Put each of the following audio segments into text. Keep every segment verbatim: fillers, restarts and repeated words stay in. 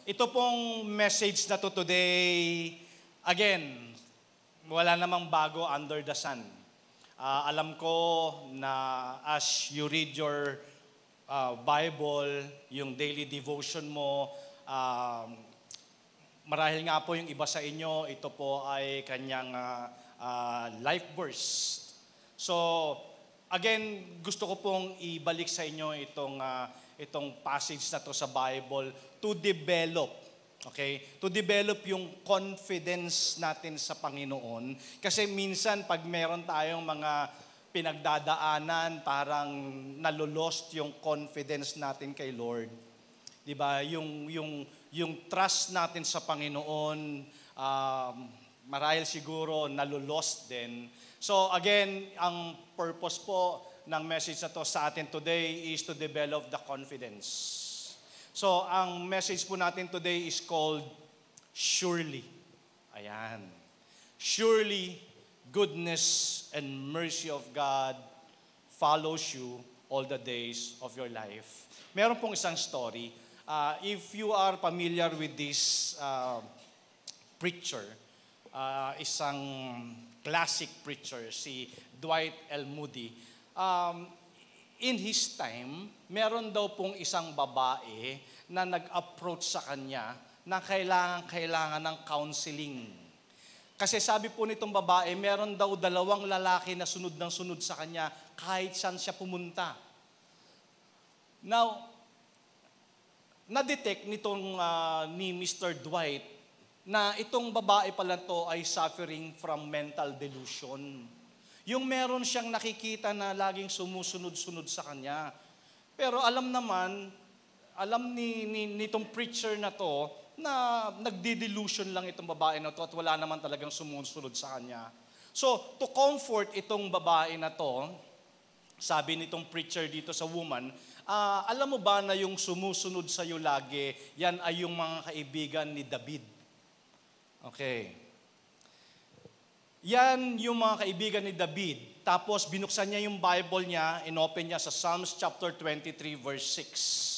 Ito pong message na to today, again, wala namang bago under the sun. Uh, alam ko na as you read your uh, Bible, yung daily devotion mo, uh, marahil nga po yung iba sa inyo, ito po ay kanyang uh, uh, life verse. So, again, gusto ko pong ibalik sa inyo itong uh, itong passage na to sa Bible to develop, okay? To develop yung confidence natin sa Panginoon. Kasi minsan pag meron tayong mga pinagdadaanan, parang nalolost yung confidence natin kay Lord. 'Di ba? Yung yung yung trust natin sa Panginoon, um, marahil siguro nalolost din. So again, ang purpose po ng message na to sa atin today is to develop the confidence. So ang message po natin today is called Surely. Ayan. Surely goodness and mercy of God follows you all the days of your life. Meron pong isang story. Uh, if you are familiar with this uh, preacher, uh, isang classic preacher, si Dwight L. Moody. Um, in his time, meron daw pong isang babae na nag-approach sa kanya na kailangan-kailangan ng counseling. Kasi sabi po nitong babae, meron daw dalawang lalaki na sunod ng sunod sa kanya kahit saan siya pumunta. Now, na-detect nitong uh, ni Mister Dwight na itong babae pala to ay suffering from mental delusion. Yung meron siyang nakikita na laging sumusunod-sunod sa kanya. Pero alam naman, alam ni, ni nitong preacher na to na nagdi-delusion lang itong babae na to at wala naman talagang sumusunod sa kanya. So, to comfort itong babae na to, sabi nitong preacher dito sa woman, uh, alam mo ba na yung sumusunod sa iyo lagi, yan ay yung mga kaibigan ni David. Okay. Yan yung mga kaibigan ni David. Tapos binuksan niya yung Bible niya, inopen niya sa Psalms chapter twenty-three verse six.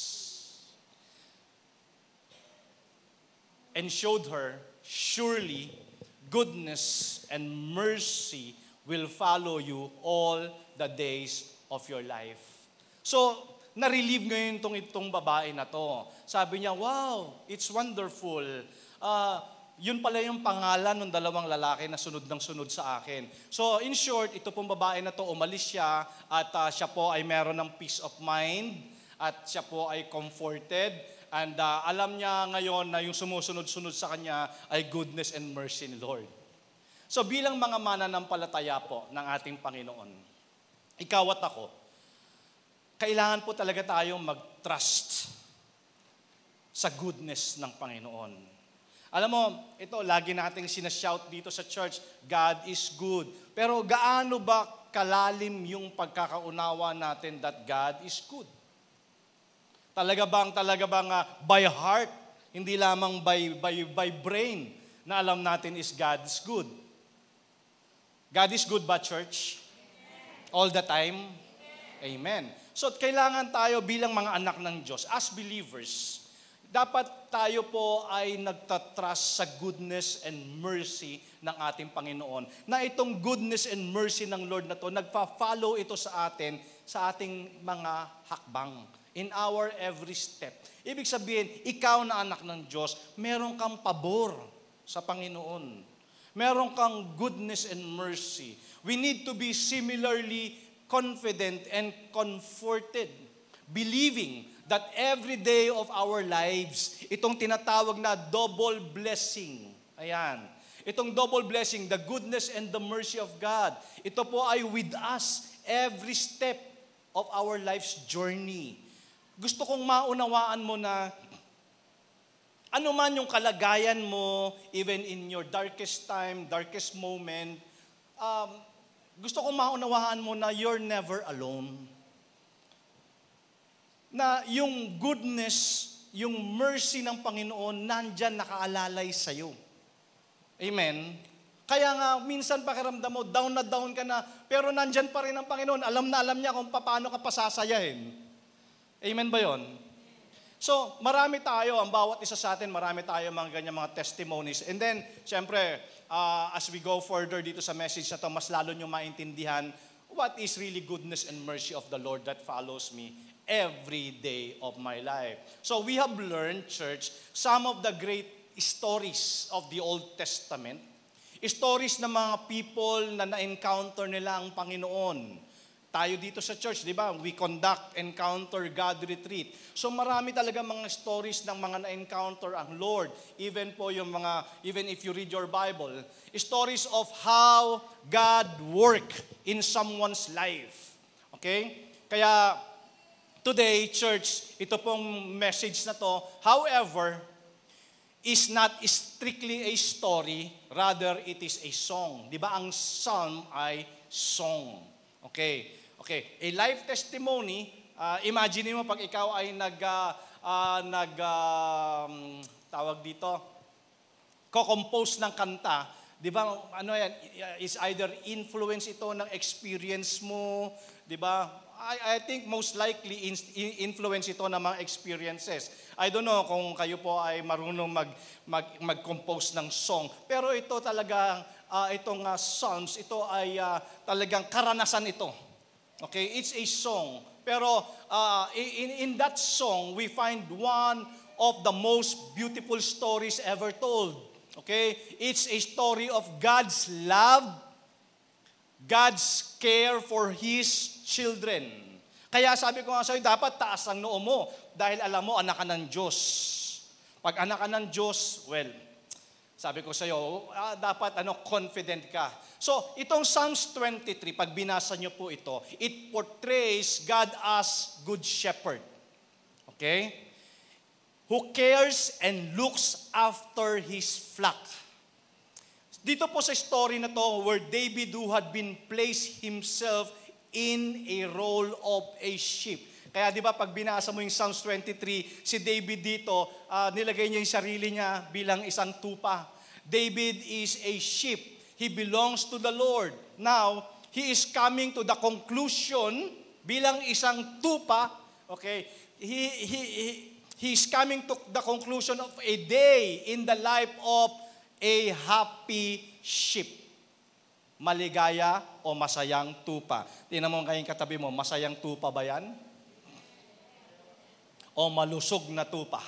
And showed her, surely goodness and mercy will follow you all the days of your life. So, na-relieve ngayon itong, itong babae na to. Sabi niya, wow, it's wonderful. Ah, uh, Yun pala yung pangalan ng dalawang lalaki na sunod ng sunod sa akin. So in short, ito pong babae na to, umalis siya at uh, siya po ay meron ng peace of mind at siya po ay comforted. And uh, alam niya ngayon na yung sumusunod-sunod sa kanya ay goodness and mercy ni Lord. So bilang mga mananampalataya po ng ating Panginoon, ikaw at ako, kailangan po talaga tayong mag-trust sa goodness ng Panginoon. Alam mo, ito, lagi nating sinashout dito sa church, God is good. Pero gaano ba kalalim yung pagkakaunawa natin that God is good? Talaga bang, talaga bang uh, by heart, hindi lamang by, by, by brain, na alam natin is God is good? God is good ba, church? All the time? Amen. So, kailangan tayo bilang mga anak ng Diyos, as believers, dapat tayo po ay nagtatrust sa goodness and mercy ng ating Panginoon. Na itong goodness and mercy ng Lord na to, nagpa-follow ito sa atin, sa ating mga hakbang. In our every step. Ibig sabihin, ikaw na anak ng Diyos, meron kang pabor sa Panginoon. Meron kang goodness and mercy. We need to be similarly confident and comforted, believing that every day of our lives, itong tinatawag na double blessing. Ayan. Itong double blessing, the goodness and the mercy of God. Ito po ay with us every step of our life's journey. Gusto kong maunawaan mo na ano man yung kalagayan mo, even in your darkest time, darkest moment, um, gusto kong maunawaan mo na you're never alone. Na yung goodness, yung mercy ng Panginoon, nandyan nakaalalay sa'yo. Amen? Kaya nga, minsan pakiramdam mo, down na down ka na, pero nandyan pa rin ang Panginoon. Alam na alam niya kung paano ka pasasayahin. Amen ba yon? So, marami tayo, ang bawat isa sa atin, marami tayo mga ganyan mga testimonies. And then, syempre, uh, as we go further dito sa message na to, mas lalo nyo maintindihan what is really goodness and mercy of the Lord that follows me every day of my life. So, we have learned, church, some of the great stories of the Old Testament, stories ng mga people na na-encounter nila ang Panginoon. Tayo dito sa church, di ba? We conduct Encounter God Retreat. So marami talaga mga stories ng mga na-encounter ang Lord. Even po yung mga, even if you read your Bible, stories of how God work in someone's life. Okay? Kaya today, church, ito pong message na to, however, is not strictly a story, rather it is a song. Di ba? Ang psalm ay song. Okay. Okay, a life testimony, uh, imagine mo pag ikaw ay nag, uh, uh, nag uh, tawag dito, co-compose ng kanta, di ba, ano yan, is either influence ito ng experience mo, di ba? I, I think most likely in, influence ito ng mga experiences. I don't know kung kayo po ay marunong mag, mag, mag-compose ng song, pero ito talagang, uh, itong uh, songs, ito ay uh, talagang karanasan ito. Okay, it's a song. Pero uh, in, in that song, we find one of the most beautiful stories ever told. Okay, it's a story of God's love, God's care for His children. Kaya sabi ko nga sa'yo, dapat taas ang noo mo dahil alam mo, anak ka ng Diyos. Pag anak ka ng Diyos, well, sabi ko sa'yo, uh, dapat ano, confident ka. So, itong Psalms twenty-three, pag binasa nyo po ito, it portrays God as good shepherd. Okay? Who cares and looks after His flock. Dito po sa story na to, where David who had been placed himself in a role of a sheep. Kaya di ba pag binasa mo yung Psalms twenty-three, si David dito, uh, nilagay niya yung sarili niya bilang isang tupa. David is a sheep. He belongs to the Lord. Now, he is coming to the conclusion bilang isang tupa, okay, he, he, he, he is coming to the conclusion of a day in the life of a happy sheep. Maligaya o masayang tupa. Tingnan mo kayong katabi mo, masayang tupa ba yan? O malusog na tupa?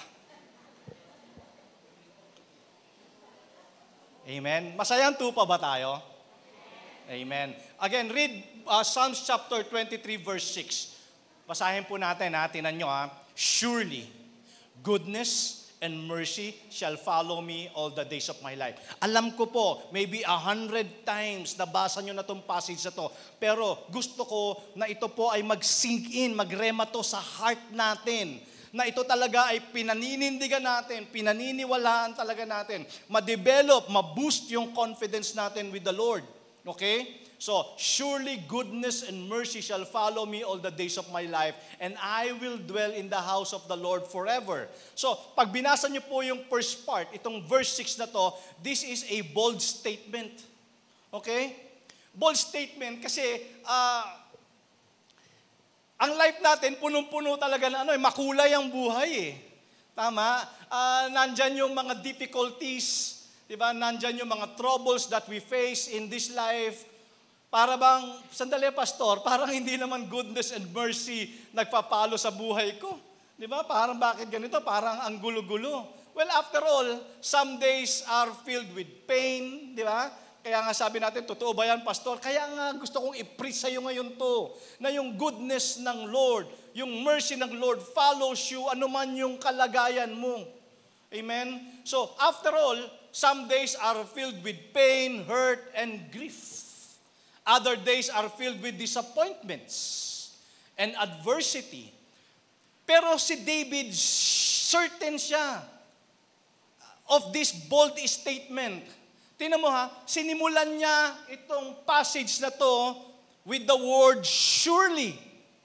Amen. Masayang tupa ba tayo? Amen. Again, read uh, Psalms chapter twenty-three verse six. Basahin po natin, ha? Tingnan nyo, ha? Surely, goodness and mercy shall follow me all the days of my life. Alam ko po, maybe a hundred times nabasa nyo na itong passage na to. Pero gusto ko na ito po ay mag-sink in, magrema to sa heart natin. Na ito talaga ay pinaninindigan natin, pinaniniwalaan talaga natin, ma-develop, ma-boost yung confidence natin with the Lord. Okay? So, surely goodness and mercy shall follow me all the days of my life, and I will dwell in the house of the Lord forever. So, pag binasa niyo po yung first part, itong verse six na to, this is a bold statement. Okay? Bold statement kasi, ah, uh, ang life natin, punong-puno talaga na ano, eh, makulay ang buhay eh. Tama? Uh, nandyan yung mga difficulties, di ba? Nandyan yung mga troubles that we face in this life. Para bang, sandali pastor, parang hindi naman goodness and mercy nagpapalo sa buhay ko. Di ba? Parang bakit ganito? Parang ang gulo-gulo. Well, after all, some days are filled with pain, di ba? Kaya nga sabi natin, totoo ba yan, pastor? Kaya nga gusto kong i-preach sa'yo ngayon to, na yung goodness ng Lord, yung mercy ng Lord follows you, anuman yung kalagayan mo. Amen? So, after all, some days are filled with pain, hurt, and grief. Other days are filled with disappointments and adversity. Pero si David, certain siya of this bold statement. Tingnan mo ha, sinimulan niya itong passage na to with the word surely.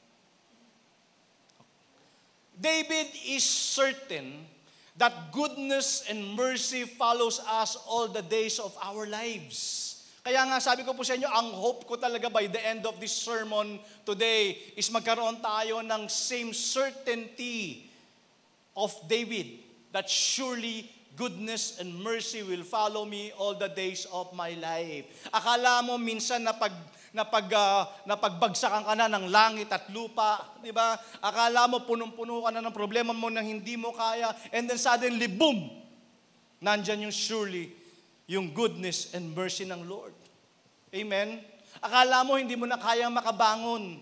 David is certain that goodness and mercy follows us all the days of our lives. Kaya nga sabi ko po sa inyo, ang hope ko talaga by the end of this sermon today is magkaroon tayo ng same certainty of David, that surely goodness and mercy will follow me all the days of my life. Akala mo minsan na pag napag uh, napagbagsakan ka na ng langit at lupa, di ba? Akala mo punong-puno ka na ng problema mo na hindi mo kaya, and then suddenly boom. Nandyan yung surely yung goodness and mercy ng Lord. Amen. Akala mo hindi mo na kayang makabangon.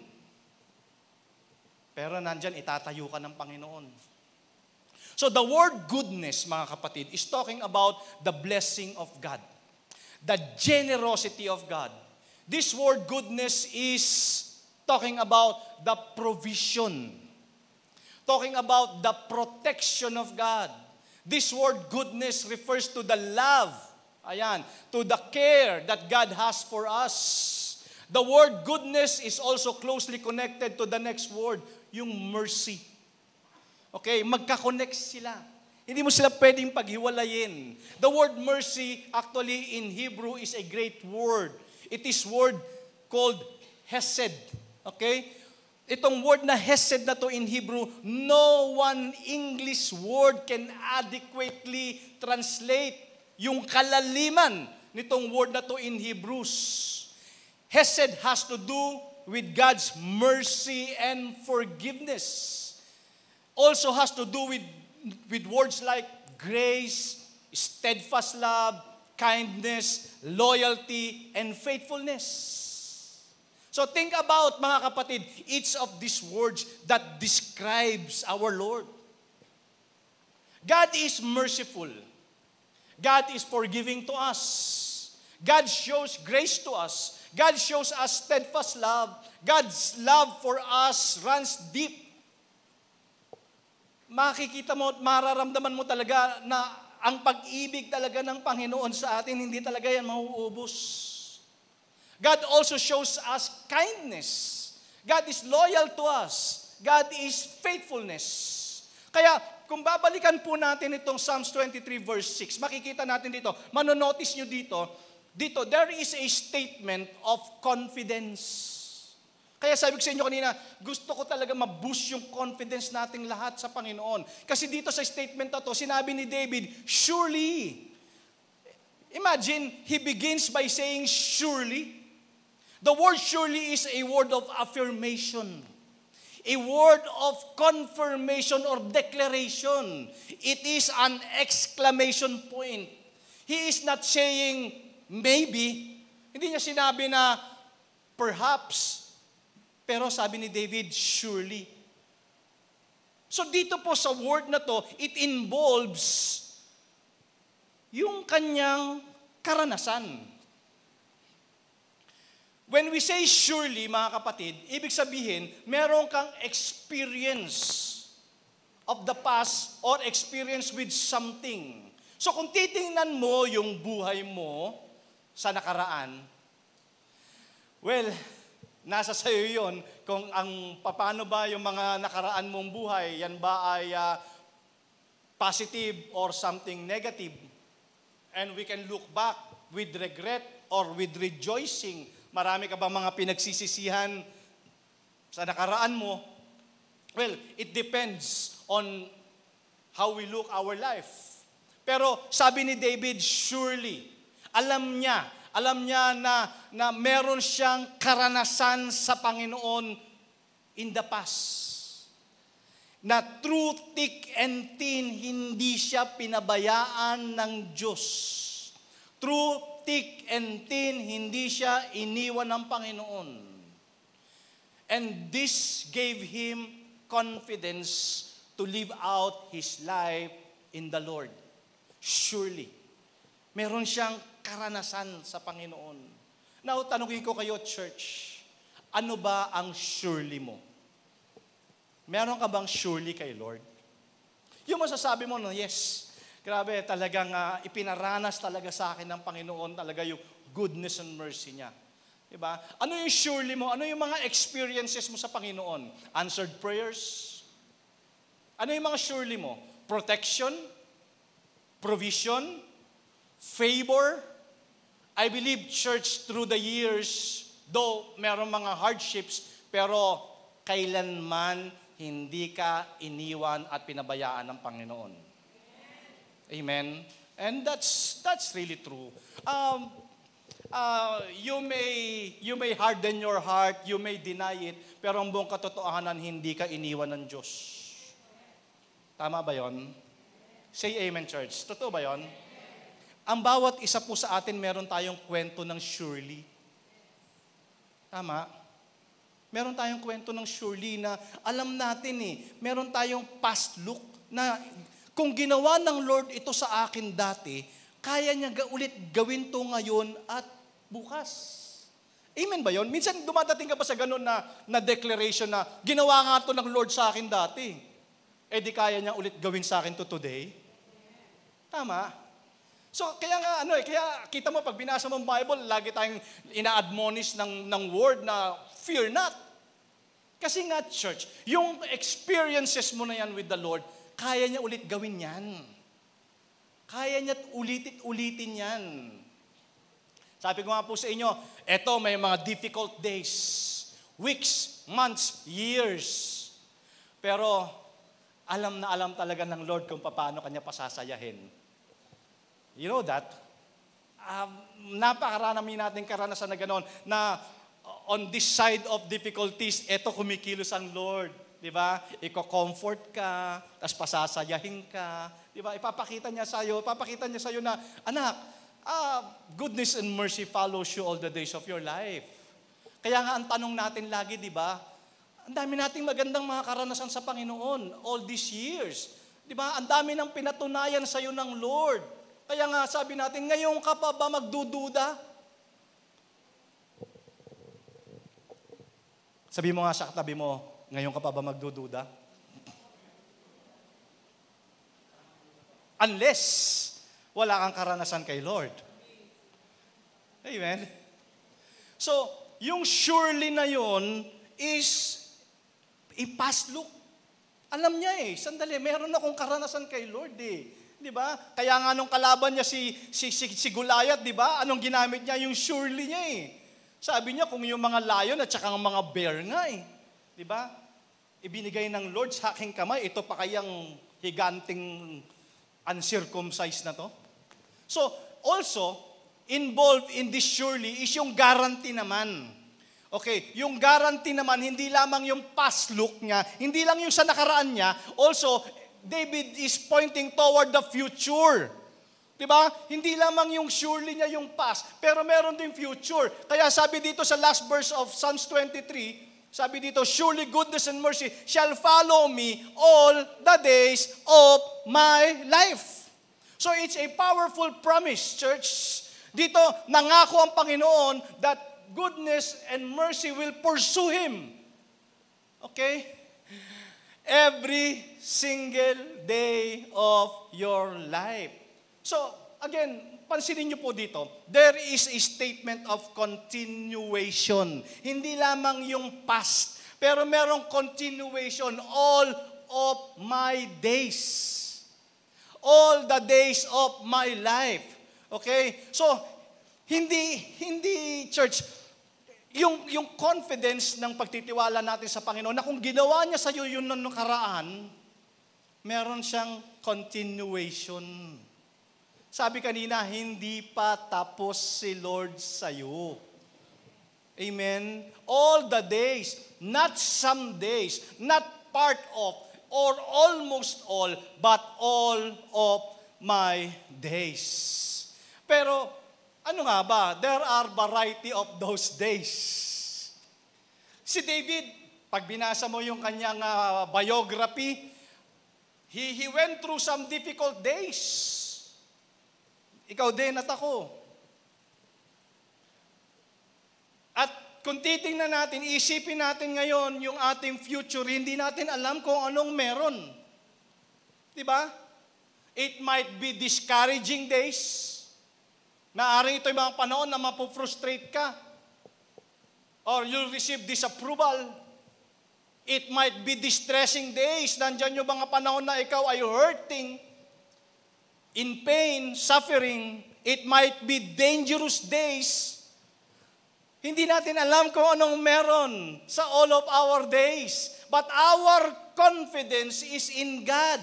Pero nandyan itatayo ka ng Panginoon. So the word goodness, mga kapatid, is talking about the blessing of God. The generosity of God. This word goodness is talking about the provision. Talking about the protection of God. This word goodness refers to the love, ayan, to the care that God has for us. The word goodness is also closely connected to the next word, yung mercy. Okay, magka-connect sila. Hindi mo sila pwedeng paghiwalayin. The word mercy actually in Hebrew is a great word. It is word called hesed. Okay? Itong word na hesed na to in Hebrew, no one English word can adequately translate yung kalaliman nitong word na to in Hebrews. Hesed has to do with God's mercy and forgiveness. Also has to do with, with words like grace, steadfast love, kindness, loyalty, and faithfulness. So think about, mga kapatid, each of these words that describes our Lord. God is merciful. God is forgiving to us. God shows grace to us. God shows us steadfast love. God's love for us runs deep. Makikita mo at mararamdaman mo talaga na ang pag-ibig talaga ng Panginoon sa atin, hindi talaga yan mauubos. God also shows us kindness. God is loyal to us. God is faithfulness. Kaya, kung babalikan po natin itong Psalms twenty-three verse six, makikita natin dito, manonotice nyo dito, dito, there is a statement of confidence. Kaya sabi ko sa inyo kanina, gusto ko talaga ma-boost yung confidence nating lahat sa Panginoon. Kasi dito sa statement na to, sinabi ni David, surely. Imagine, he begins by saying surely. The word surely is a word of affirmation. A word of confirmation or declaration. It is an exclamation point. He is not saying maybe. Hindi niya sinabi na perhaps. Pero sabi ni David, surely. So dito po sa word na to, it involves yung kanyang karanasan. When we say surely, mga kapatid, ibig sabihin, meron kang experience of the past or experience with something. So kung titingnan mo yung buhay mo sa nakaraan, well, nasa sayo yun kung ang paano ba yung mga nakaraan mong buhay, yan ba ay uh, positive or something negative. And we can look back with regret or with rejoicing. Marami ka ba mga pinagsisisihan sa nakaraan mo? Well, it depends on how we look our life. Pero sabi ni David, surely, alam niya, alam niya na, na meron siyang karanasan sa Panginoon in the past. Na through thick and thin, hindi siya pinabayaan ng Diyos. Through thick and thin, hindi siya iniwan ng Panginoon. And this gave him confidence to live out his life in the Lord. Surely. Meron siyang karanasan sa Panginoon. Now, tanungin ko kayo, church, ano ba ang surely mo? Meron ka bang surely kay Lord? Yung masasabi mo, no, yes, grabe, talagang uh, ipinaranas talaga sa akin ng Panginoon talaga yung goodness and mercy niya. Diba? Ano yung surely mo? Ano yung mga experiences mo sa Panginoon? Answered prayers? Ano yung mga surely mo? Protection? Provision? Favor? I believe, church, through the years, though meron mga hardships, pero kailanman hindi ka iniwan at pinabayaan ng Panginoon. Amen? And that's that's really true. Um, uh, you may you may harden your heart, you may deny it, pero ang buong katotohanan, hindi ka iniwan ng Diyos. Tama ba yon? Say amen, church. Totoo ba yon? Ang bawat isa po sa atin, meron tayong kwento ng surely. Tama? Meron tayong kwento ng surely na alam natin eh. Meron tayong past look na kung ginawa ng Lord ito sa akin dati, kaya niya ga- ulit gawin to ngayon at bukas. Amen ba yon? Minsan dumadating ka ba sa ganun na, na declaration na ginawa nga to ng Lord sa akin dati. Eh di kaya niya ulit gawin sa akin to today? Tama? So kaya nga ano eh, kaya kita mo pag binasa mo ang Bible, lagi tayong ina-admonish ng, ng word na fear not. Kasi nga church, yung experiences mo na yan with the Lord, kaya niya ulit gawin yan. Kaya niya ulitin-ulitin yan. Sabi ko nga po sa inyo, eto may mga difficult days, weeks, months, years. Pero alam na alam talaga ng Lord kung paano kanya pasasayahin. You know that? Um, napakarami natin karanasan na gano'n na on this side of difficulties, eto kumikilos ang Lord. Di ba? Iko-comfort ka, tapos pasasayahin ka. Di ba? Ipapakita niya sa'yo, ipapakita niya sa'yo na, anak, ah, goodness and mercy follows you all the days of your life. Kaya nga ang tanong natin lagi, di ba? Ang dami nating magandang mga karanasan sa Panginoon all these years. Di ba? Ang dami nang pinatunayan sa'yo ng Lord. Kaya nga sabi natin, ngayon ka pa ba magdududa? Sabi mo nga sa katabi mo, ngayon ka pa ba magdududa? Unless wala kang karanasan kay Lord. Amen? So, yung surely na yon is a past look. Alam niya eh, sandali, meron akong karanasan kay Lord eh. Di ba? Kaya nga nung kalaban niya si, si, si, si Goliath, di ba? Anong ginamit niya? Yung surely niya eh. Sabi niya, kung yung mga lion at saka mga bear nga eh. Di ba? Ibinigay ng Lord sa aking kamay, ito pa kayang higanting uncircumcised na to? So, also, involved in this surely is yung guarantee naman. Okay, yung guarantee naman, hindi lamang yung past look niya, hindi lang yung sa nakaraan niya, also, David is pointing toward the future. Diba? Hindi lamang yung surely niya yung past, pero meron din future. Kaya sabi dito sa last verse of Psalms twenty-three, sabi dito, surely goodness and mercy shall follow me all the days of my life. So it's a powerful promise, church. Dito, nangako ang Panginoon that goodness and mercy will pursue him. Okay? Every single day of your life. So, again, pansinin niyo po dito, there is a statement of continuation. Hindi lamang yung past, pero merong continuation all of my days. All the days of my life. Okay? So, hindi, hindi, church, yung, yung confidence ng pagtitiwala natin sa Panginoon, na kung ginawa niya sa iyo yun nung nakaraan, meron siyang continuation. Sabi kanina, hindi pa tapos si Lord sa iyo. Amen? All the days, not some days, not part of, or almost all, but all of my days. Pero, ano nga ba? There are variety of those days. Si David, pag binasa mo yung kanyang uh, biography, he, he went through some difficult days. Ikaw din at ako. At kung titingnan natin, isipin natin ngayon yung ating future, hindi natin alam kung anong meron. Diba? It might be discouraging days. Naaring ito yung mga panahon na mapufrustrate ka. Or you'll receive disapproval. It might be distressing days. Nandyan yung mga panahon na ikaw ay hurting, in pain, suffering. It might be dangerous days. Hindi natin alam kung anong meron sa all of our days. But our confidence is in God.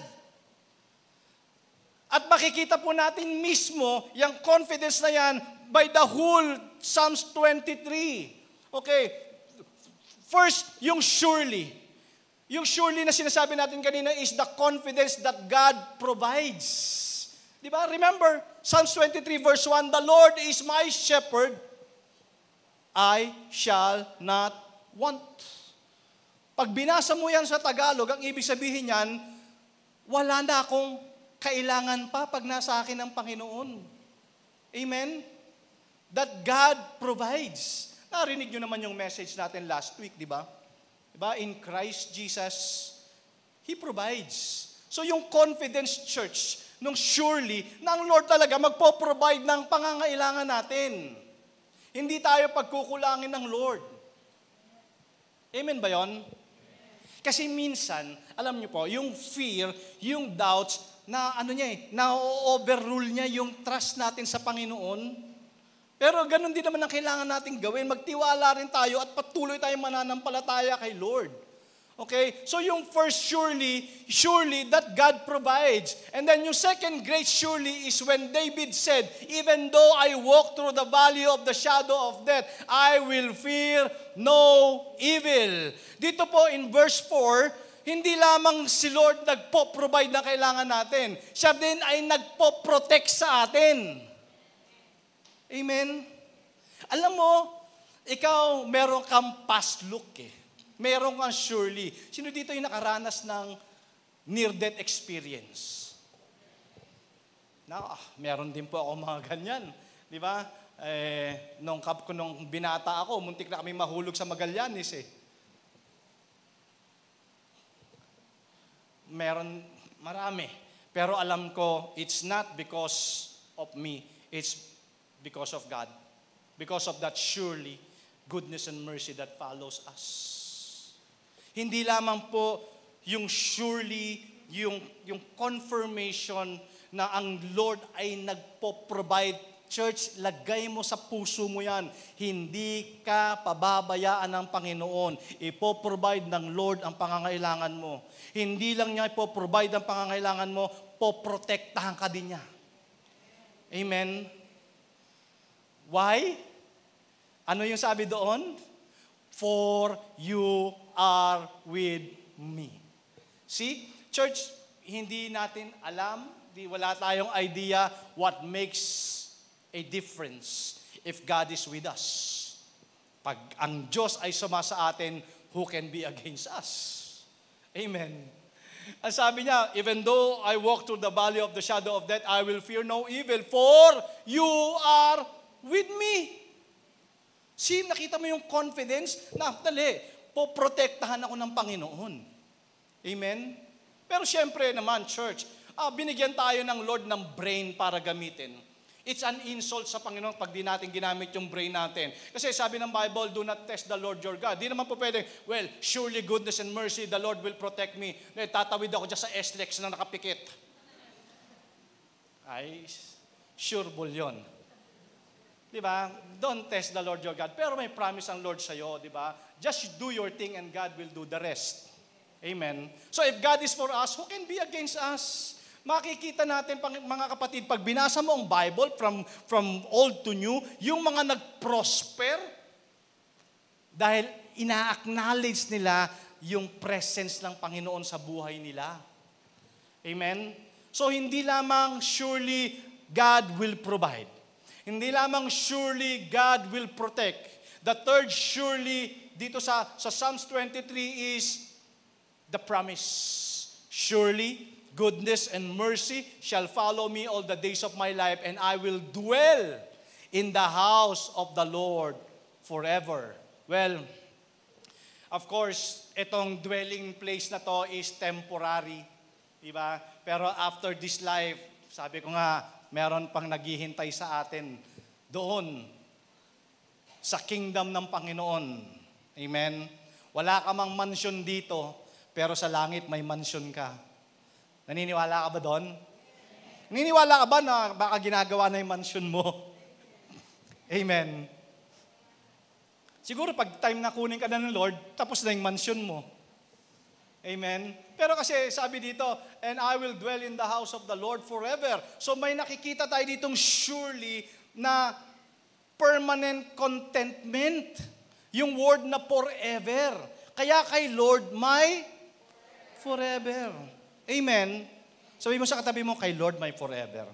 At makikita po natin mismo yung confidence na yan by the whole Psalms twenty-three. Okay, first, yung surely. Yung surely na sinasabi natin kanina is the confidence that God provides. Di ba? Remember, Psalms twenty-three verse one, the Lord is my shepherd, I shall not want. Pag binasa mo yan sa Tagalog, ang ibig sabihin yan, wala na akong kailangan pa pag nasa akin ang Panginoon. Amen? That God provides. Narinig nyo naman yung message natin last week, di ba? Di ba? In Christ Jesus, He provides. So yung confidence, church, nung surely, na ang Lord talaga magpo-provide ng pangangailangan natin. Hindi tayo pagkukulangin ng Lord. Amen ba yon? Kasi minsan, alam niyo po, yung fear, yung doubts, na ano niya eh, na-overrule niya yung trust natin sa Panginoon. Pero ganun din naman ang kailangan natin gawin. Magtiwala rin tayo at patuloy tayong mananampalataya kay Lord. Okay? So yung first surely, surely that God provides. And then yung second great surely is when David said, even though I walk through the valley of the shadow of death, I will fear no evil. Dito po in verse four, hindi lamang si Lord nagpo-provide na kailangan natin. Siya din ay nagpo-protect sa atin. Amen? Alam mo, ikaw meron kang past look eh. Meron kang surely. Sino dito yung nakaranas ng near-death experience? Na, ah, meron din po ako mga ganyan. Di ba? Eh, nung, kap, nung binata ako, muntik na kami mahulog sa Magallanes eh. Meron, marami. Pero alam ko, it's not because of me. It's because of God. Because of that surely goodness and mercy that follows us. Hindi lamang po yung surely, yung, yung confirmation na ang Lord ay nagpo-provide. Church, lagay mo sa puso mo yan. Hindi ka pababayaan ng Panginoon. Ipo-provide ng Lord ang pangangailangan mo. Hindi lang niya ipo-provide ang pangangailangan mo, poprotektahan ka din niya. Amen? Why? Ano yung sabi doon? For you are with me. See? Church, hindi natin alam, di, wala tayong idea what makes a difference if God is with us. Pag ang Diyos ay suma sa atin, who can be against us? Amen. Ang sabi niya, even though I walk through the valley of the shadow of death, I will fear no evil, for you are with me. See, nakita mo yung confidence? Na, tali, poprotektahan ako ng Panginoon. Amen? Pero syempre naman, church, ah, binigyan tayo ng Lord ng brain para gamitin. It's an insult sa Panginoon pag di natin ginamit yung brain natin. Kasi sabi ng Bible, do not test the Lord your God. Di naman po pwede, well, surely goodness and mercy, the Lord will protect me. Eh, tatawid ako dyan sa S-Lex na nakapikit. Ay, sureball yun. Di ba? Don't test the Lord your God. Pero may promise ang Lord sa'yo, di ba? Just do your thing and God will do the rest. Amen. So if God is for us, who can be against us? Makikita natin, mga kapatid, pag binasa mo ang Bible from, from old to new, yung mga nag-prosper, dahil ina-acknowledge nila yung presence ng Panginoon sa buhay nila. Amen? So, hindi lamang surely God will provide. Hindi lamang surely God will protect. The third surely dito sa, sa Psalms twenty-three is the promise. Surely, goodness and mercy shall follow me all the days of my life, and I will dwell in the house of the Lord forever. Well, of course, itong dwelling place na to is temporary. Diba? Pero after this life, sabi ko nga, meron pang naghihintay sa atin doon sa kingdom ng Panginoon. Amen? Wala ka mang mansion dito, pero sa langit may mansion ka. Naniniwala ka ba doon? Naniniwala ka ba na baka ginagawa na yung mansion mo? Amen. Siguro pag time na kunin ka na ng Lord, tapos na yung mansion mo. Amen? Pero kasi sabi dito, and I will dwell in the house of the Lord forever. So may nakikita tayo ditong surely na permanent contentment. Yung word na forever. Kaya kay Lord may forever. Amen? Sabi mo sa katabi mo, kay Lord may forever.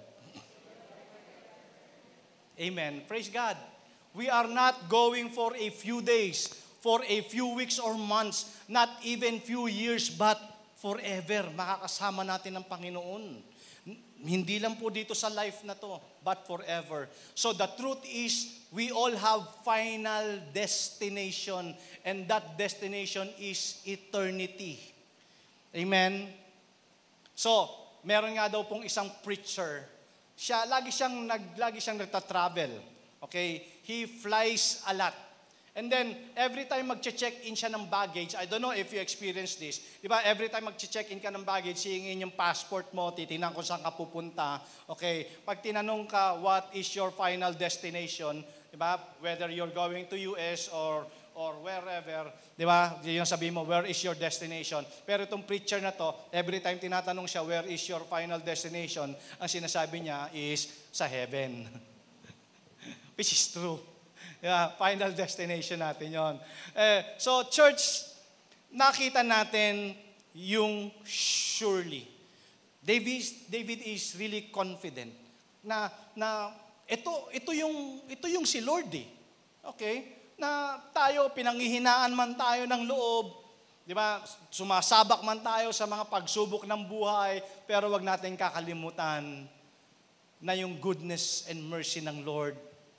Amen. Praise God. We are not going for a few days, for a few weeks or months, not even few years, but forever. Makakasama natin ang Panginoon. Hindi lang po dito sa life na to, but forever. So the truth is, we all have final destination, and that destination is eternity. Amen? So, meron nga daw pong isang preacher. Siya, lagi siyang, nag, lagi siyang nagta-travel. Okay? He flies a lot. And then, every time mag-check in siya ng baggage, I don't know if you experience this. Di ba, every time mag-check in ka ng baggage, hihingin yung passport mo, titingnan kung saan ka pupunta. Okay? Pag tinanong ka, what is your final destination? Di ba? Whether you're going to U S or or wherever, di ba? Yung sabihin mo, where is your destination? Pero itong preacher na to, every time tinatanong siya, where is your final destination? Ang sinasabi niya is, sa heaven. Which is true. Yeah, final destination natin yon. Eh, so, church, nakita natin yung surely. David, David is really confident na, na ito, ito, yung, ito yung si Lord eh. Okay? Na tayo, pinanghihinaan man tayo ng loob, di ba? Sumasabak man tayo sa mga pagsubok ng buhay, pero wag natin kakalimutan na yung goodness and mercy ng Lord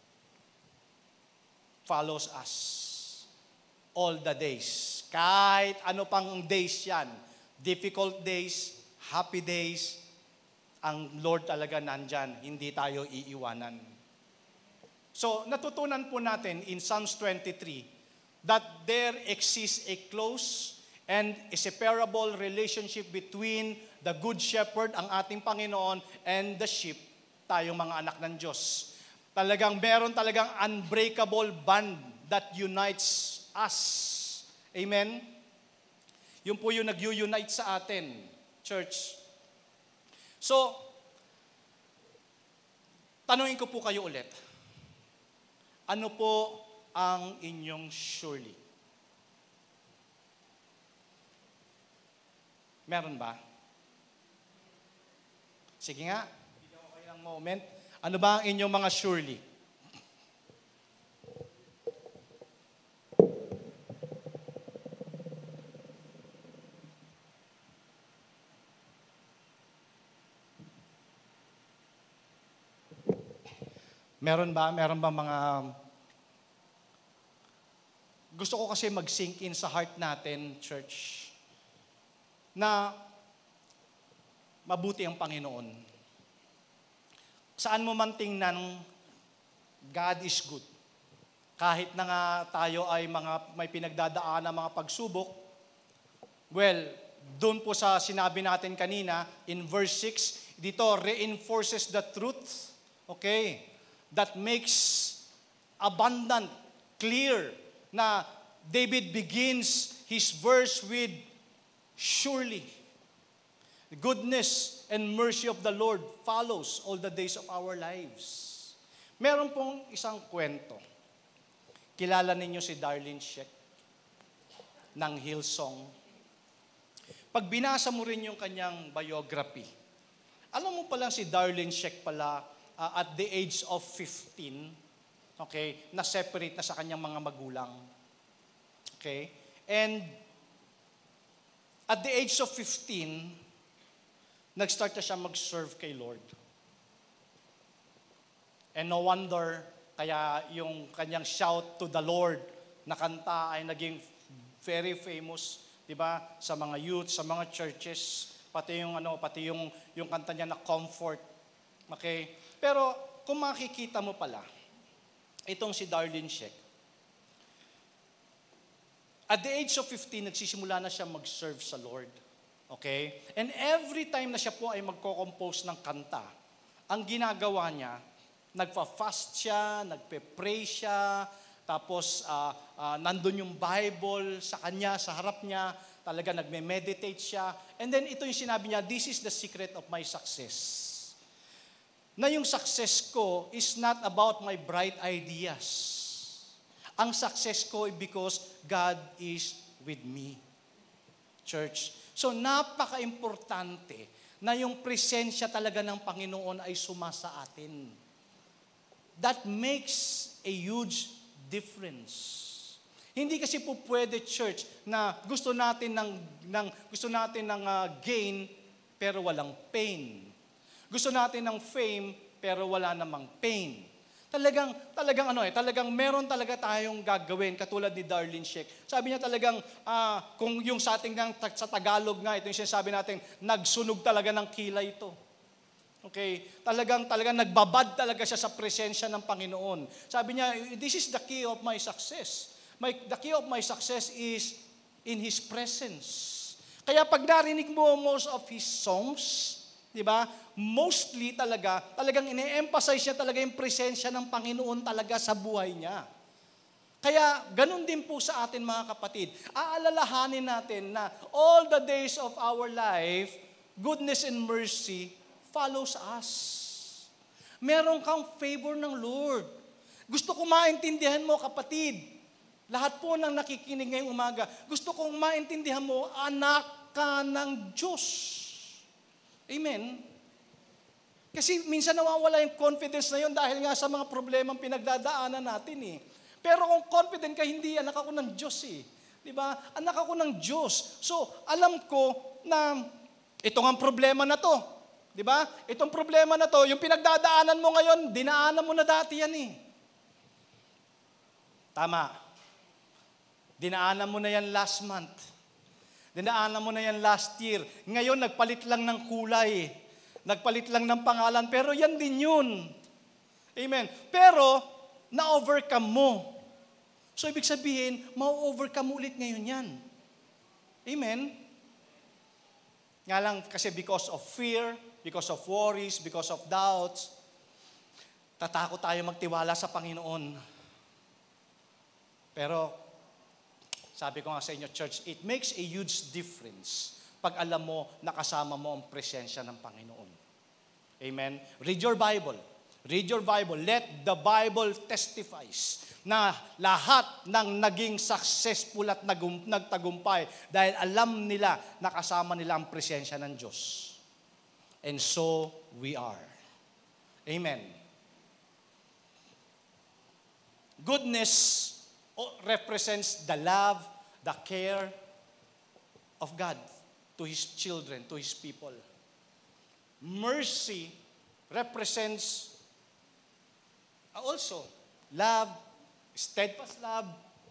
follows us all the days. Kahit ano pang days yan, difficult days, happy days, ang Lord talaga nandyan, hindi tayo iiwanan. So, natutunan po natin in Psalms twenty-three that there exists a close and inseparable relationship between the Good Shepherd, ang ating Panginoon, and the sheep, tayong mga anak ng Diyos. Talagang meron talagang unbreakable bond that unites us. Amen? Yun po yung nag-unite sa atin, church. So, tanungin ko po kayo ulit. Ano po ang inyong surely? Meron ba? Sige nga, bigyan ko kayo ng moment. Ano ba ang inyong mga surely? Meron ba? Meron ba mga... Gusto ko kasi mag-sink in sa heart natin, church, na mabuti ang Panginoon. Saan mo man tingnan, God is good. Kahit na nga tayo ay mga, may pinagdadaan na mga pagsubok, well, doon po sa sinabi natin kanina, in verse six, dito reinforces the truth, okay, that makes abundant, clear, na David begins his verse with, surely, the goodness and mercy of the Lord follows all the days of our lives. Meron pong isang kwento. Kilala ninyo si Darlene Zschech ng Hillsong. Pag binasa mo rin yung kanyang biography, alam mo palang si Darlene Zschech pala uh, at the age of fifteen, okay, na-separate na sa kanyang mga magulang. Okay? And at the age of fifteen, nag-start na siya mag-serve kay Lord. And no wonder, kaya yung kanyang shout to the Lord na kanta ay naging very famous, di ba, sa mga youth, sa mga churches, pati yung ano, pati yung yung kanta niya na Comfort. Okay? Pero kung makikita mo pala, itong si Darlene Zschech, at the age of fifteen, nagsisimula na siya mag-serve sa Lord. Okay? And every time na siya po ay magko-compose ng kanta, ang ginagawa niya, nagpa-fast siya, nagpe-pray siya, tapos uh, uh, nandun yung Bible sa kanya, sa harap niya, talaga nagme-meditate siya. And then ito yung sinabi niya, this is the secret of my success. Na yung success ko is not about my bright ideas. Ang success ko is because God is with me. Church. So napaka-importante na yung presensya talaga ng Panginoon ay sumasa atin. That makes a huge difference. Hindi kasi po pwede, church, na gusto natin ng, ng gusto natin ng uh, gain pero walang pain. Gusto natin ng fame pero wala namang pain. Talagang, talagang ano eh, talagang meron talaga tayong gagawin, katulad ni Darlene Sheik. Sabi niya talagang, ah, kung yung sa ating ng, sa Tagalog nga, ito yung sinasabi natin, nagsunog talaga ng kilay ito. Okay? Talagang, talagang nagbabad talaga siya sa presensya ng Panginoon. Sabi niya, this is the key of my success. My, the key of my success is in His presence. Kaya pag narinig mo most of His songs, di ba? Mostly talaga, talagang ine-emphasize niya talaga yung presensya ng Panginoon talaga sa buhay niya. Kaya ganun din po sa atin mga kapatid. Aalalahanin natin na all the days of our life, goodness and mercy follows us. Meron kang favor ng Lord. Gusto ko maintindihan mo kapatid. Lahat po ng nakikinig ngayong umaga, gusto kong maintindihan mo, anak ka ng Diyos. Amen? Kasi minsan nawawala yung confidence na yun dahil nga sa mga problemang pinagdadaanan natin eh. Pero kung confident ka, hindi, anak ako ng Diyos eh. Di ba? Anak ako ng Diyos. So, alam ko na ito ang problema na to. Di ba? Itong problema na to, yung pinagdadaanan mo ngayon, dinaanan mo na dati yan eh. Tama. Dinaanan mo na yan last month. Dinaanan mo na yan last year. Ngayon, nagpalit lang ng kulay. Nagpalit lang ng pangalan. Pero yan din yun. Amen. Pero, na-overcome mo. So, ibig sabihin, ma-overcome ulit ngayon yan. Amen. Nga lang, kasi because of fear, because of worries, because of doubts, tatakot tayo magtiwala sa Panginoon. Pero, sabi ko nga sa inyo, church, it makes a huge difference pag alam mo, nakasama mo ang presensya ng Panginoon. Amen? Read your Bible. Read your Bible. Let the Bible testifies na lahat ng naging successful at nagum- nagtagumpay dahil alam nila, nakasama nila ang presensya ng Diyos. And so we are. Amen. Goodness represents the love, the care of God to His children, to His people. Mercy represents also love, steadfast love,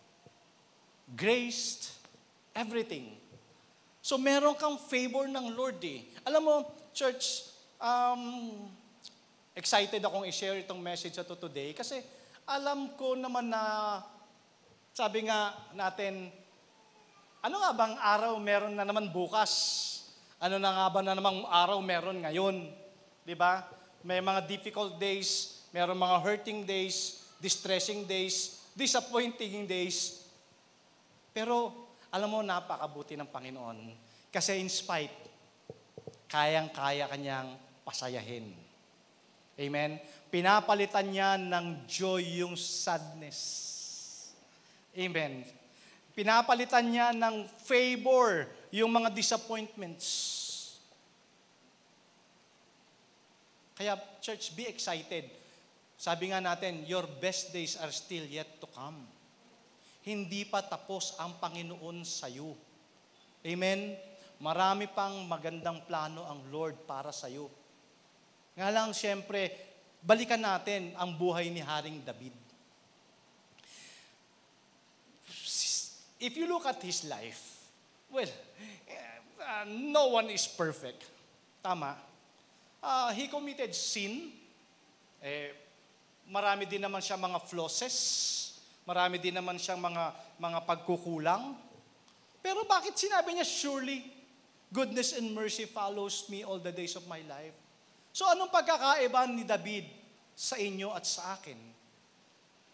grace, everything. So meron kang favor ng Lord eh. Alam mo, church, um, excited akong i-share itong message sa to today kasi alam ko naman na sabi nga natin, ano nga bang araw meron na naman bukas? Ano na nga ba na namang araw meron ngayon? Di ba? May mga difficult days, meron mga hurting days, distressing days, disappointing days. Pero alam mo, napakabuti ng Panginoon. Kasi in spite, kayang-kaya kanyang pasayahin. Amen? Pinapalitan niya ng joy yung sadness. Amen. Pinapalitan niya ng favor yung mga disappointments. Kaya, church, be excited. Sabi nga natin, your best days are still yet to come. Hindi pa tapos ang Panginoon sa iyo. Amen? Marami pang magandang plano ang Lord para sa iyo. Nga lang, siyempre, balikan natin ang buhay ni Haring David. If you look at his life, well, uh, no one is perfect. Tama. Uh, he committed sin. Eh, marami din naman siya mga flosses. Marami din naman siyang mga, mga pagkukulang. Pero bakit sinabi niya, surely, goodness and mercy follows me all the days of my life? So anong pagkakaiba ni David sa inyo at sa akin?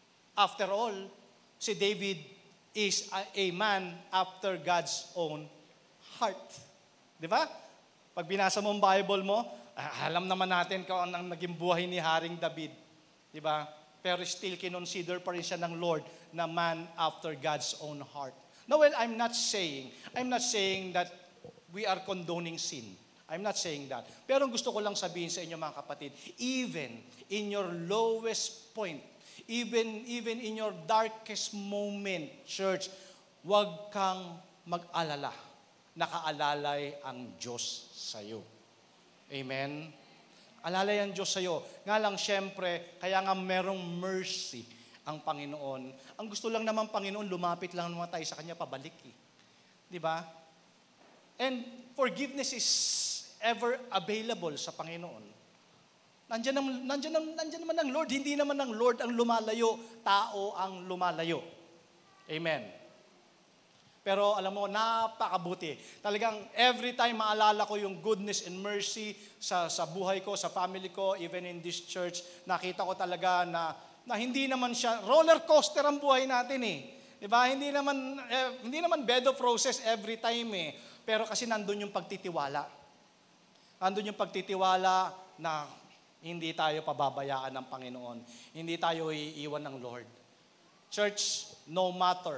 After all, si David is a, a man after God's own heart. Di ba? Pag binasa mo ang Bible mo, ah, alam naman natin kung anong naging buhay ni Haring David. Di ba? Pero still kinonsider pa rin siya ng Lord na man after God's own heart. Now, well, I'm not saying, I'm not saying that we are condoning sin. I'm not saying that. Pero gusto ko lang sabihin sa inyo mga kapatid, even in your lowest point, even even in your darkest moment, church, huwag kang mag-alala. Nakaalalay ang Diyos sa iyo. Amen? Alalay ang Diyos sa iyo. Nga lang siyempre, kaya nga merong mercy ang Panginoon. Ang gusto lang naman Panginoon, lumapit lang naman tayo sa Kanya pabalik. Eh. Di ba? And forgiveness is ever available sa Panginoon. Nandiyan, ang, nandiyan, ang, nandiyan naman ang Lord. Hindi naman ang Lord ang lumalayo. Tao ang lumalayo. Amen. Pero alam mo, napakabuti. Talagang every time maalala ko yung goodness and mercy sa, sa buhay ko, sa family ko, even in this church, nakita ko talaga na, na hindi naman siya, roller coaster ang buhay natin eh. Diba? Hindi naman, eh, hindi naman bed of roses every time eh. Pero kasi nandun yung pagtitiwala. Nandun yung pagtitiwala na hindi tayo pababayaan ng Panginoon. Hindi tayo iiwan ng Lord. Church, no matter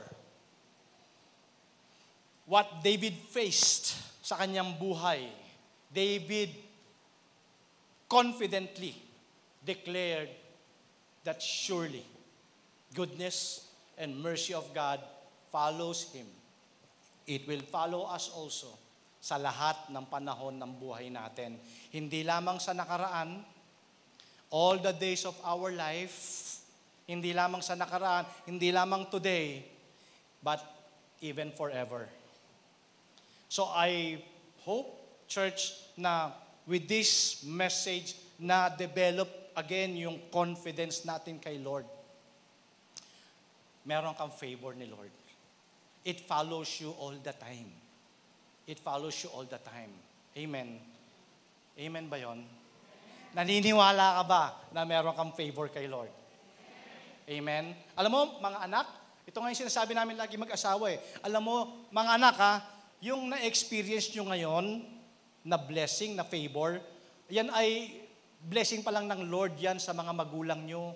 what David faced sa kanyang buhay, David confidently declared that surely goodness and mercy of God follows him. It will follow us also sa lahat ng panahon ng buhay natin. Hindi lamang sa nakaraan, all the days of our life, hindi lamang sa nakaraan, hindi lamang today, but even forever. So I hope, church, na with this message na develop again yung confidence natin kay Lord. Meron kang favor ni Lord. It follows you all the time. It follows you all the time. Amen. Amen ba yun? Naniniwala ka ba na meron kang favor kay Lord? Amen. Alam mo, mga anak, ito nga yung sinasabi namin lagi mag-asawa eh. Alam mo, mga anak ha, yung na-experience nyo ngayon, na blessing, na favor, yan ay blessing pa lang ng Lord yan sa mga magulang nyo.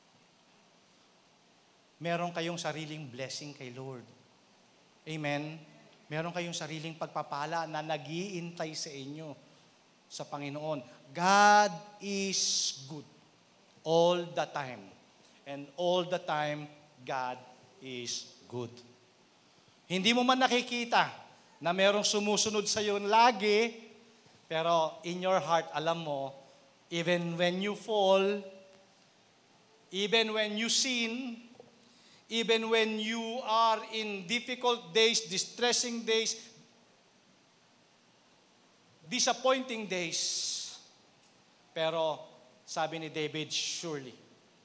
Meron kayong sariling blessing kay Lord. Amen. Meron kayong sariling pagpapala na nag-iintay sa inyo sa Panginoon. God is good all the time. And all the time, God is good. Hindi mo man nakikita na merong sumusunod sa iyo lagi, pero in your heart, alam mo, even when you fall, even when you sin, even when you are in difficult days, distressing days, disappointing days, pero sabi ni David, surely,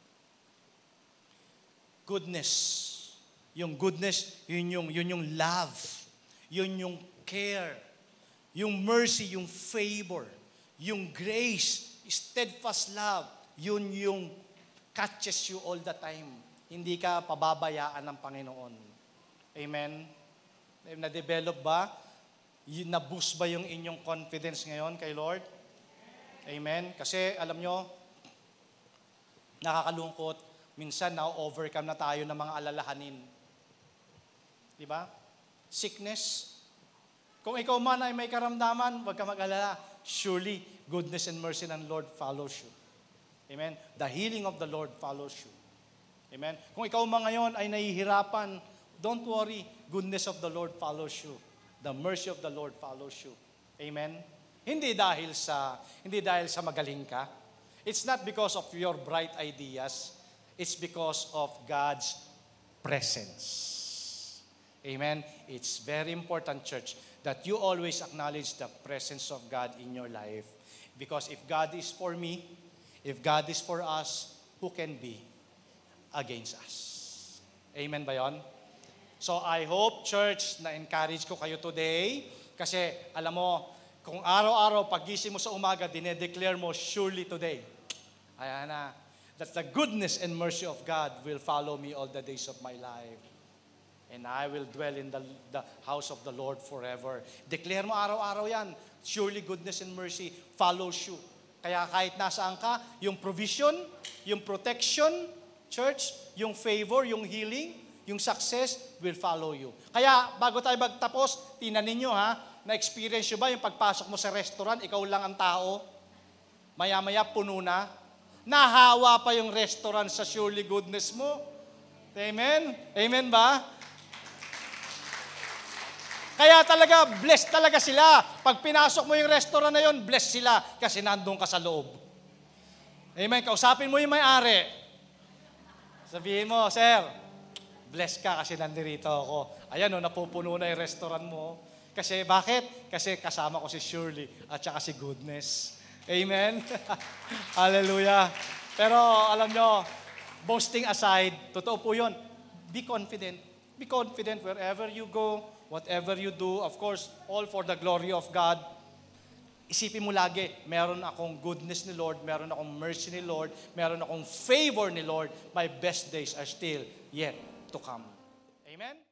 goodness, yung goodness, yun yung, yun yung love, yun yung care, yung mercy, yung favor, yung grace, steadfast love, yun yung catches you all the time. Hindi ka pababayaan ng Panginoon. Amen? Na-develop ba? Na-boost ba yung inyong confidence ngayon kay Lord? Amen? Kasi alam nyo, nakakalungkot, minsan na-overcome na tayo ng mga alalahanin. Di ba? Sickness. Kung ikaw man ay may karamdaman, huwag ka mag-alala. Surely, goodness and mercy ng Lord follows you. Amen? The healing of the Lord follows you. Amen? Kung ikaw man ngayon ay nahihirapan, don't worry. Goodness of the Lord follows you. The mercy of the Lord follows you. Amen? Hindi dahil sa hindi dahil sa magaling ka. It's not because of your bright ideas. It's because of God's presence. Amen? It's very important, church, that you always acknowledge the presence of God in your life. Because if God is for me, if God is for us, who can be against us? Amen ba yun? So I hope, church, na-encourage ko kayo today. Kasi alam mo, kung araw-araw pagising mo sa umaga, dinedeclare mo, surely today, ayan na, that the goodness and mercy of God will follow me all the days of my life. and I will dwell in the, the house of the Lord forever. Declare mo araw-araw yan. Surely goodness and mercy follows you. Kaya kahit nasaan ka, yung provision, yung protection, church, yung favor, yung healing, yung success will follow you. Kaya bago tayo magtapos, tingnan ninyo ha, na-experience nyo ba yung pagpasok mo sa restaurant, ikaw lang ang tao, maya-maya puno na, nahawa pa yung restaurant sa surely goodness mo. Amen? Amen ba? Kaya talaga, blessed talaga sila. Pag pinasok mo yung restaurant na yun, blessed sila kasi nandun ka sa loob. Amen? Kausapin mo yung may-ari. Sabihin mo, Sir, blessed ka kasi nandirito ako. Ayan o, napupuno na yung restaurant mo. Kasi bakit? Kasi kasama ko si Shirley at saka si Goodness. Amen? Hallelujah. Pero alam nyo, boasting aside, totoo po yun. Be confident. Be confident wherever you go, whatever you do. Of course, all for the glory of God. Isipin mo lagi, meron akong goodness ni Lord, meron akong mercy ni Lord, meron akong favor ni Lord. My best days are still yet to come. Amen?